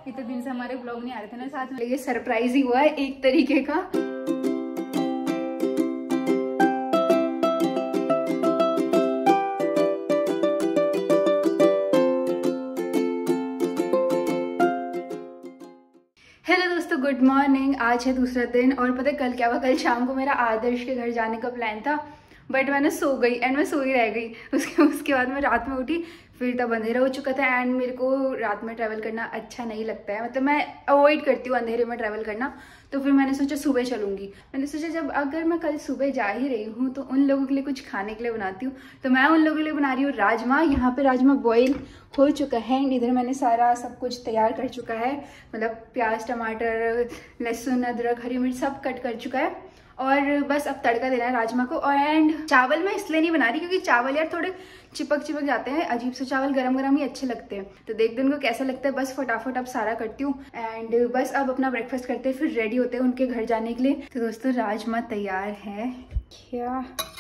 इतने दिन से हमारे ब्लॉग नहीं आ रहे थे ना साथ में, ये सरप्राइज ही हुआ है एक तरीके का। हेलो दोस्तों, गुड मॉर्निंग। आज है दूसरा दिन और पता है कल क्या हुआ? कल शाम को मेरा आदर्श के घर जाने का प्लान था, बट मैंने सो गई एंड मैं सो ही रह गई। उसके बाद मैं रात में उठी, फिर तब अंधेरा हो चुका था एंड मेरे को रात में ट्रैवल करना अच्छा नहीं लगता है, मतलब मैं अवॉइड करती हूँ अंधेरे में ट्रैवल करना। तो फिर मैंने सोचा सुबह चलूँगी। मैंने सोचा जब अगर मैं कल सुबह जा ही रही हूँ तो उन लोगों के लिए कुछ खाने के लिए बनाती हूँ। तो मैं उन लोगों के लिए बना रही हूँ राजमा। यहाँ पे राजमा बॉईल हो चुका है, इधर मैंने सारा सब कुछ तैयार कर चुका है, मतलब प्याज, टमाटर, लहसुन, अदरक, हरी मिर्च सब कट कर चुका है और बस अब तड़का देना है राजमा को। और एंड चावल मैं इसलिए नहीं बना रही क्योंकि चावल यार थोड़े चिपक जाते हैं, अजीब से चावल गरम गरम ही अच्छे लगते हैं। तो देखते हैं उनको कैसा लगता है। बस फटाफट अब सारा करती हूँ एंड बस अब अपना ब्रेकफास्ट करते हैं, फिर रेडी होते हैं उनके घर जाने के लिए। तो दोस्तों राजमा तैयार है, क्या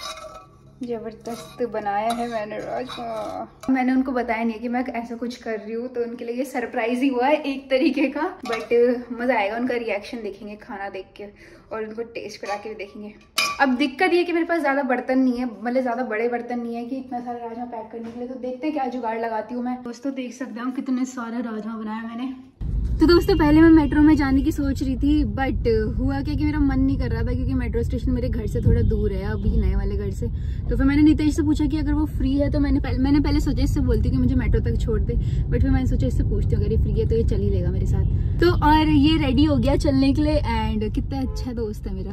जबरदस्त बनाया है मैंने राजमा। मैंने उनको बताया नहीं कि मैं ऐसा कुछ कर रही हूँ, तो उनके लिए ये सरप्राइज ही हुआ है एक तरीके का, बट मजा आएगा। उनका रिएक्शन देखेंगे खाना देख के और उनको टेस्ट करा के भी देखेंगे। अब दिक्कत ये है कि मेरे पास ज्यादा बर्तन नहीं है, मतलब ज्यादा बड़े बर्तन नहीं है कि इतना सारा राजमा पैक करने के लिए। तो देखते हैं क्या जुगाड़ लगाती हूँ मैं। दोस्तों देख सकते हैं कितने सारे राजमा बनाया मैंने। तो दोस्तों पहले मैं मेट्रो में जाने की सोच रही थी, बट हुआ क्या कि मेरा मन नहीं कर रहा था क्योंकि मेट्रो स्टेशन मेरे घर से थोड़ा दूर है, अभी नए वाले घर से। तो फिर मैंने नितेश से पूछा कि अगर वो फ्री है तो मैंने पहले सोचा इससे बोलती कि मुझे मेट्रो तक छोड़ दे, बट फिर मैंने सोचा इससे पूछती हूँ अगर ये फ्री है तो ये चल ही लेगा मेरे साथ। तो और ये रेडी हो गया चलने के लिए एंड कितना अच्छा दोस्त है मेरा,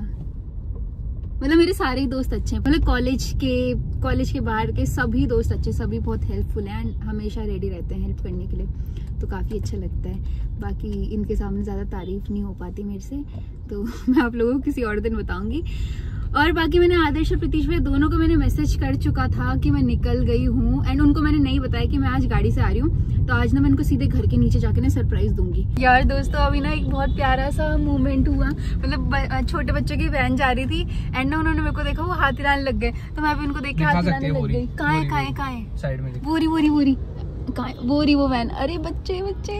मतलब मेरे सारे ही दोस्त अच्छे हैं, मतलब कॉलेज के बाहर के सभी दोस्त अच्छे, सभी बहुत हेल्पफुल हैं एंड हमेशा रेडी रहते हैं हेल्प करने के लिए। तो काफ़ी अच्छा लगता है। बाकी इनके सामने ज़्यादा तारीफ नहीं हो पाती मेरे से, तो मैं आप लोगों को किसी और दिन बताऊंगी। और बाकी मैंने आदर्श और प्रतीश भैया दोनों को मैंने मैसेज कर चुका था कि मैं निकल गई हूँ एंड उनको मैंने नहीं बताया कि मैं आज गाड़ी से आ रही हूँ। तो आज ना मैं उनको सीधे घर के नीचे जाके ना सरप्राइज दूंगी। यार दोस्तों अभी ना एक बहुत प्यारा सा मूवमेंट हुआ, मतलब छोटे बच्चों की वैन जा रही थी एंड ना उन्होंने मेरे को देखा, वो हाथ हिलाने लग गए। तो मैं भी उनको देख के हाथ हिलाने लग गई। कहाँ है साइड में बोरी बोरी वो वैन। अरे बच्चे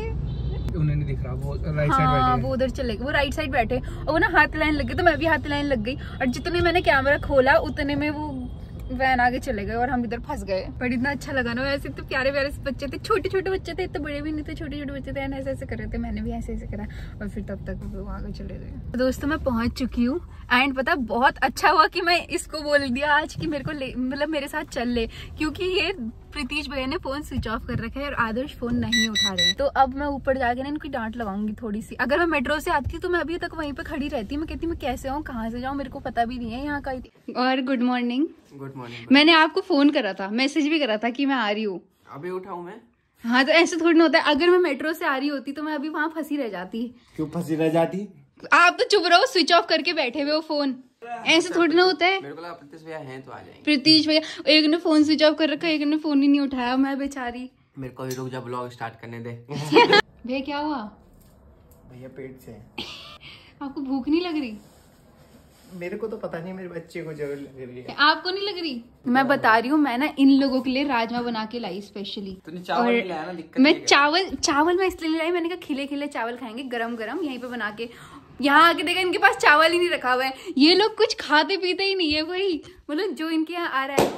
उन्हें नहीं दिख रहा, वो राइट साइड बैठे, वो उधर चले गए, वो राइट साइड बैठे और वो ना हाथ हिलाने लग गए। तो मैं भी हाथ हिलाने लग गई और जितने मैंने कैमरा खोला उतने में वो वैन आगे चले गए और हम इधर फंस गए। बट इतना अच्छा लगा ना, वैसे तो प्यारे बच्चे थे, छोटे बच्चे थे, इतने बड़े भी नहीं थे, छोटे बच्चे थे एंड ऐसे कर रहे थे। मैंने भी ऐसे करा और फिर तब तक वो आगे चले गए। दोस्तों मैं पहुंच चुकी हूँ एंड पता बहुत अच्छा हुआ कि मैं इसको बोल दिया आज कि मेरे को मतलब मेरे साथ चल ले, क्योंकि ये प्रीतीश भैया ने फोन स्विच ऑफ कर रखा है और आदर्श फोन नहीं उठा रहे हैं। तो अब मैं ऊपर जाके ना इनकी डांट लगाऊंगी थोड़ी सी। अगर मैं मेट्रो से आती तो मैं अभी तक वहीं पे खड़ी रहती। मैं कहती मैं कैसे आऊँ, कहाँ से जाऊँ, मेरे को पता भी नहीं है यहाँ का। और गुड मॉर्निंग। मैंने आपको फोन करा था, मैसेज भी करा था कि मैं आ रही हूँ। अभी उठाऊं मैं? हाँ तो ऐसे थोड़ी ना होता है। अगर मैं मेट्रो से आ रही होती तो मैं अभी वहाँ फंसी रह जाती। क्यों फंसी रह जाती? आप तो चुप रहो, स्विच ऑफ करके बैठे हुए हो फोन। ऐसे थोड़ी ना होता है। मेरे को लगा प्रीतीश भैया हैं तो आ जाएंगे। प्रीतीश भैया एक ने फोन स्विच ऑफ कर रखा है, एक ने फोन ही नहीं उठाया। मैं बेचारी। मेरे को रुक जा, ब्लॉग स्टार्ट करने दे। भैया क्या हुआ? भैया पेट से। आपको भूख नहीं लग रही? मेरे को तो पता नहीं, मेरे बच्चे को जरूर लग रही है। आपको नहीं लग रही? मैं बता रही हूँ, मैं ना इन लोगों के लिए राजमा बना के लाई स्पेशली। तूने चावल नहीं लाया ना? दिक्कत मैं चावल मैं इसलिए लाई, मैंने कहा खिले चावल खाएंगे गरम यहीं पे बना के। यहाँ आके देखा इनके पास चावल ही नहीं रखा हुआ है। ये लोग कुछ खाते पीते ही नहीं है भाई, मतलब जो इनके यहाँ आ रहा है।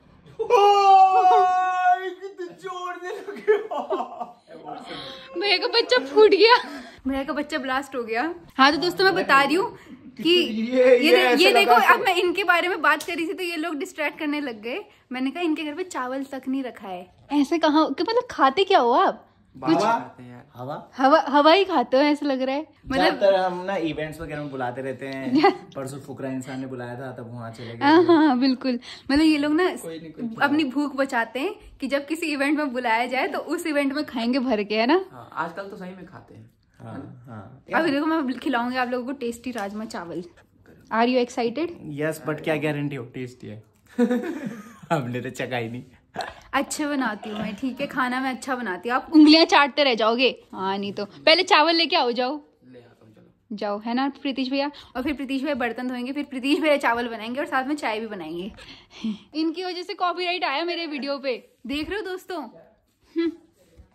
भैया का बच्चा फूट गया, भैया का बच्चा ब्लास्ट हो गया। हाँ तो दोस्तों मैं बता रही हूँ कि ये देखो, अब मैं इनके बारे में बात कर रही थी तो ये लोग डिस्ट्रैक्ट करने लग गए। मैंने कहा इनके घर पे चावल तक नहीं रखा है। ऐसे कहाँ, मतलब खाते क्या हो आप? कुछ हवा ही खाते हो ऐसा लग रहा है। मतलब हम ना इवेंट्स वगैरह में बुलाते रहते हैं। परसों फुकरा इंसान ने बुलाया था तब वहाँ चले गए। हाँ बिल्कुल, मतलब ये लोग ना अपनी भूख बचाते हैं कि जब किसी इवेंट में बुलाया जाए तो उस इवेंट में खाएंगे भर के, है ना? आजकल तो सही में खाते हैं। अभी देखो मैं खिलाऊंगी आप लोगों को टेस्टी राजमा चावल। Are you excited? Yes, but क्या गारंटी हो टेस्टी है? हमने तो चखा ही नहीं। अच्छा बनाती हूँ मैं, ठीक है, खाना मैं अच्छा बनाती हूँ। आप उंगलियां चाटते रह जाओगे। हाँ नहीं तो पहले चावल लेके आओ, जाओ है ना प्रीतीश भैया। और फिर प्रीतीश भैया बर्तन धोएंगे, फिर प्रीतीश भैया चावल बनाएंगे और साथ में चाय भी बनाएंगे। इनकी वजह से कॉपीराइट आया मेरे वीडियो पे, देख रहे हो दोस्तों।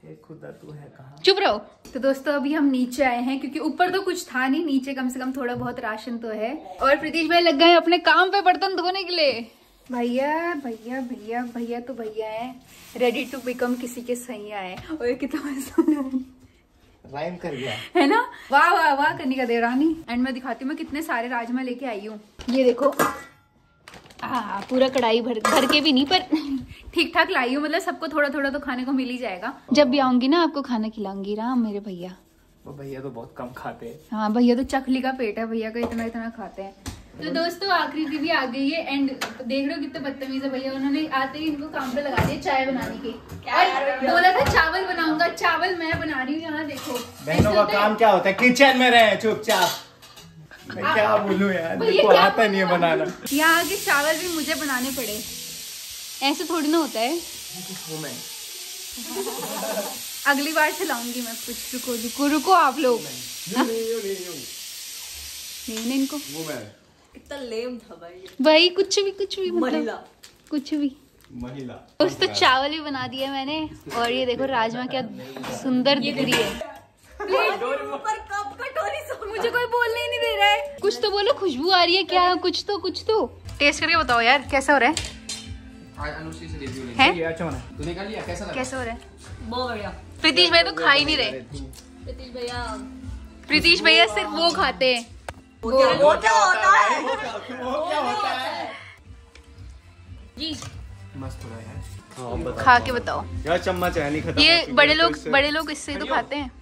खुदा तू है कहाँ? चुप रहो। तो दोस्तों अभी हम नीचे आए हैं क्योंकि ऊपर तो कुछ था नहीं, नीचे कम से कम थोड़ा बहुत राशन तो है। और प्रीतीश भाई लग गए अपने काम पे बर्तन धोने के लिए। भैया भैया भैया भैया तो भैया है, रेडी टू बिकम किसी के सैया है। और कितना राइम कर गया है ना। वाह वाह वाह करने का देवरानी। एंड मैं दिखाती हूँ मैं कितने सारे राजमा लेके आई हूँ। ये देखो पूरा कढ़ाई भर के भी नहीं पर ठीक ठाक लाई हूँ, मतलब सबको थोड़ा थोड़ा तो खाने को मिल ही जाएगा। जब भी आऊंगी ना आपको खाना खिलाऊंगी राम मेरे भैया। वो भैया तो बहुत कम खाते हैं। हाँ भैया तो चकली का पेट है, भैया का इतना इतना खाते हैं। तो दोस्तों आखिरी दीदी आ गई है एंड देख रहे हो कितने बदतमीज है भैया। उन्होंने आते ही इनको काम पे लगा दिया चाय बनाने के। और बोला था चावल बनाऊंगा, चावल मैं बना रही हूँ। यहाँ देखो बहनों का काम क्या होता है, किचन में रहे चुपचाप। मैं क्या बोलूं यार, मेरे को आता नहीं है बनाना। यहाँ आके चावल भी मुझे बनाने पड़े, ऐसे थोड़ी ना होता है। अगली बार से लाऊंगी मैं कुछ। रुको रुको रुको आप लोग। नहीं इनको कितना लेम था भाई। भाई कुछ भी मतलब कुछ भी। महिला कुछ तो चावल भी बना दिया मैंने। और ये देखो राजमा क्या सुंदर दिख रही है। मुझे कोई बोलने ही नहीं दे रहा है। कुछ तो बोलो, खुशबू आ रही है क्या? कुछ तो टेस्ट करके बताओ यार कैसा हो रहा है। तूने कर लिया, कैसा लगा? कैसा हो रहा है? बहुत बढ़िया। प्रीतीश भाई तो खा ही नहीं रहे। प्रीतीश भैया सिर्फ वो खाते हैं। वो क्या होता है? जी मस्त हो रहा है यार। खा के बताओ यार, चम्मच है नहीं खत्म। ये बड़े लोग इससे तो खाते हैं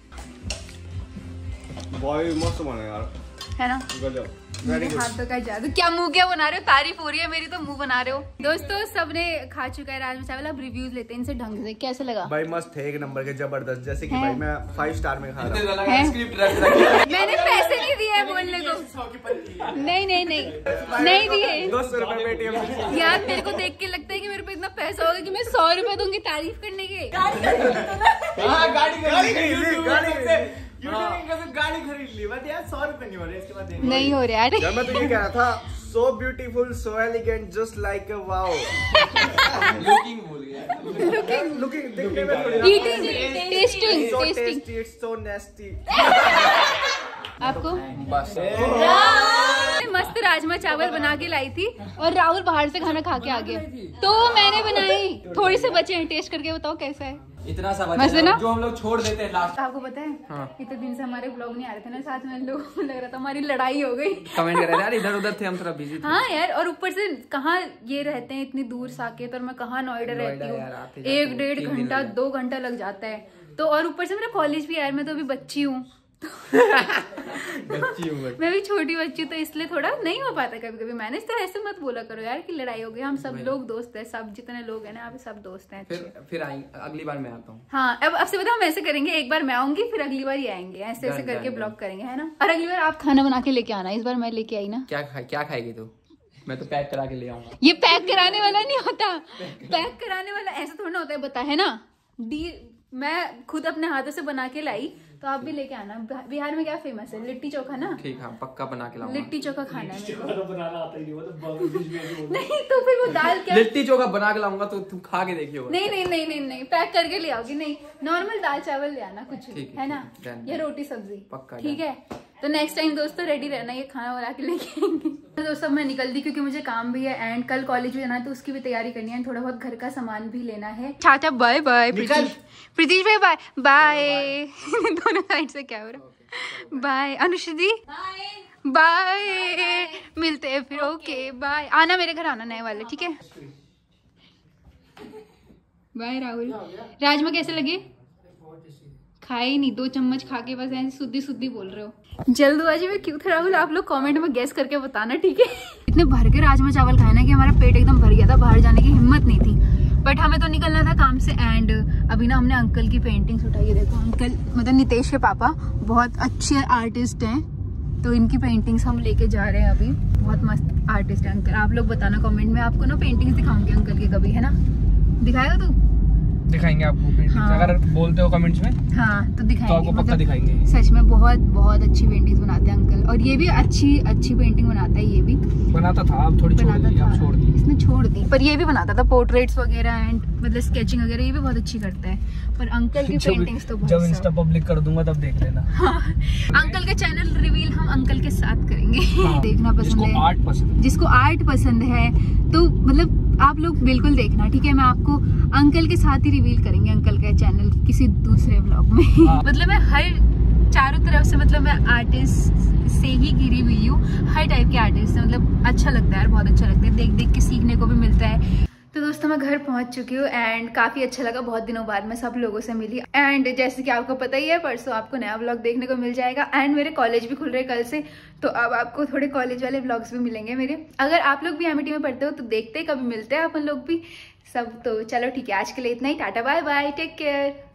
मस्त बना यार, है ना। हाथ तो जादू। क्या मुंह क्या बना रहे हो? तारीफ हो रही है मेरी तो मुंह बना रहे हो। दोस्तों सबने खा चुका है राजमा चावल, अब रिव्यूज लेते हैं इनसे ढंग से। कैसे लगा? भाई मस्त है, एक नंबर के, जबरदस्त। जैसे कि भाई मैं 5 स्टार में खा रहा हूँ। मैंने पैसे नहीं दिए बोलने को। नहीं दिए। 200 रुपए पेटीएम। यार मेरे को देख के लगता है कि मेरे पे इतना पैसा होगा कि मैं 100 रुपए दूंगी तारीफ करने के। गाड़ी खरीद ली बट यार 100 रुपए नहीं हो रहे। इसके बाद नहीं हो रहा है। मैं तो ये कह रहा था, so beautiful, so elegant, just like a wow. Looking भूल गया। Looking दिखने में थोड़ी tasting so tasty, it's so nasty. आपको बस मस्त राजमा चावल बना के लाई थी और राहुल बाहर से खाना खा के आ गया तो मैंने बनाई। थोड़े से बचे हैं, टेस्ट करके बताओ कैसा है। इतना सा मस्त है ना? जो हम लोग छोड़ देते हैं लास्ट। आपको पता है इतने दिन से हमारे ब्लॉग नहीं आ रहे थे ना साथ में, लोगों को लग रहा था हमारी लड़ाई हो गई। कमेंट कर रहे थे यार, इधर उधर थे हम, थोड़ा बिजी थे। हाँ यार, और ऊपर से कहाँ ये रहते हैं इतनी दूर साकेत और मैं कहाँ नोएडा रहती हूँ। 1-1.5 घंटा 2 घंटा लग जाता है। तो और ऊपर से मेरा कॉलेज भी यार, मैं तो अभी बच्ची हूँ। मैं भी छोटी बच्ची, तो इसलिए थोड़ा नहीं हो पाता कभी कभी मैनेज। तो ऐसे मत बोला करो यार कि लड़ाई हो गई। हम सब लोग दोस्त हैं, सब जितने लोग हैं ना यहाँ पे सब दोस्त हैं। फिर अगली बार मैं आता हूँ। हाँ अब से बताओ हम ऐसे करेंगे, एक बार मैं आऊंगी फिर अगली बार ये आएंगे, ऐसे ऐसे करके ब्लॉग करेंगे, है ना। और अगली बार आप खाना बना के लेके आना, इस बार मैं लेके आई ना। क्या खाएगी तू? मैं तो पैक करा के ले आऊंगा। ये पैक कराने वाला नहीं होता। पैक कराने वाला ऐसा थोड़ा ना होता है, बता है ना। मैं खुद अपने हाथों से बना के लाई, तो आप भी लेके आना। बिहार में क्या फेमस है? लिट्टी चोखा ना। ठीक है, पक्का बना के लाऊंगा। लिट्टी चोखा खाना है मेरे को। नहीं तो फिर वो दाल क्या? लिट्टी चोखा बना के लाऊंगा तो तुम खा के देखियो। नहीं पैक करके ले आओगी। नहीं, नॉर्मल दाल चावल ले आना कुछ भी, है ना, या रोटी सब्जी। पक्का ठीक है। तो नेक्स्ट टाइम दोस्तों रेडी रहना, ये खाना बना के लेके आएंगे। तो दोस्तों मैं निकल दी क्योंकि मुझे काम भी है एंड कल कॉलेज भी जाना है, तो उसकी भी तैयारी करनी है। थोड़ा बहुत घर का सामान भी लेना है। चाचा बाय बाय। प्रीतीश भाई बाय बाय। दोनों साइड से क्या हो रहा। Bye Anushree bye. मिलते हैं फिर। Okay bye. आना मेरे घर, आना नए वाले, ठीक है। बाय राहुल। राजमा कैसे लगे? खाए ही नहीं, 2 चम्मच खा के बस ऐसे सुद्दी बोल रहे हो। जल्दबाजी में क्यों था राहुल? आप लोग कमेंट में गेस करके बताना, ठीक है। इतने भर के राजमा चावल खाए ना कि हमारा पेट एकदम भर गया था, बाहर जाने की हिम्मत नहीं थी। बट हमें तो निकलना था काम से। एंड अभी ना हमने अंकल की पेंटिंग्स उठाई। देखो अंकल, मतलब नितेश के पापा बहुत अच्छे आर्टिस्ट हैं, तो इनकी पेंटिंग्स हम लेके जा रहे हैं अभी। बहुत मस्त आर्टिस्ट है अंकल। आप लोग बताना कमेंट में, आपको ना पेंटिंग्स दिखाऊंगी अंकल की कभी, है ना। दिखाएगा तू? दिखाएंगे आपको पेंटिंग्स। हाँ। अगर बोलते हो कमेंट्स में हाँ तो दिखाएंगे, तो आपको पक्का दिखाएंगे। सच में बहुत बहुत अच्छी पेंटिंग्स बनाते हैं अंकल, और ये भी अच्छी पेंटिंग बनाता है। ये भी बनाता था, अब थोड़ी छोड़ दी, अब छोड़ दी इसने, छोड़ दी। पर ये भी बनाता था पोर्ट्रेट्स वगैरह एंड मतलब स्केचिंग वगैरह, ये भी बहुत अच्छी करता है। पर अंकल की पेंटिंग्स तो जब इंस्टा पब्लिक कर दूंगा तब देख लेना। अंकल का चैनल रिवील हम अंकल के साथ करेंगे। हाँ, देखना पसंद है, आर्ट पसंद, जिसको आर्ट पसंद है तो मतलब आप लोग बिल्कुल देखना, ठीक है। मैं आपको अंकल के साथ ही रिवील करेंगे अंकल का चैनल किसी दूसरे व्लॉग में। हाँ। मतलब मैं हर चारों तरफ से, मतलब मैं आर्टिस्ट से ही घिरी हुई हूँ, हर टाइप के आर्टिस्ट है। मतलब अच्छा लगता है यार, बहुत अच्छा लगता है, देख देख के सीखने को भी मिलता है। तो दोस्तों मैं घर पहुंच चुकी हूँ एंड काफ़ी अच्छा लगा, बहुत दिनों बाद मैं सब लोगों से मिली। एंड जैसे कि आपको पता ही है, परसों आपको नया व्लॉग देखने को मिल जाएगा। एंड मेरे कॉलेज भी खुल रहे कल से, तो अब आपको थोड़े कॉलेज वाले व्लॉग्स भी मिलेंगे मेरे। अगर आप लोग भी एमिटी में पढ़ते हो तो देखते कभी मिलते हैं अपन लोग भी सब। तो चलो ठीक है, आज के लिए इतना ही, tata bye bye, take care.